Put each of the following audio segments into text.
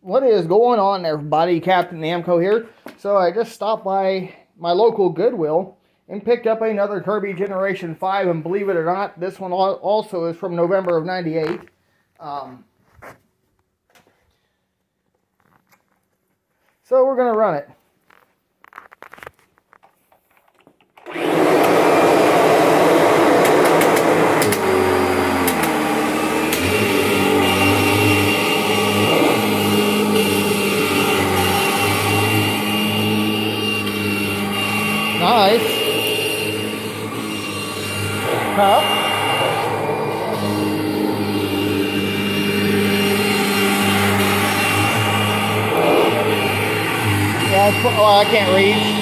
What is going on, everybody? Captain Namco here. So I just stopped by my local Goodwill and picked up another Kirby Generation 5, and believe it or not, this one also is from November of '98. So we're going to run it. Nice. Cup. Yeah, oh, I can't read.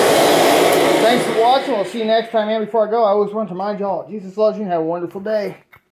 Thanks for watching. We'll see you next time. And before I go, I always want to remind y'all, Jesus loves you and have a wonderful day.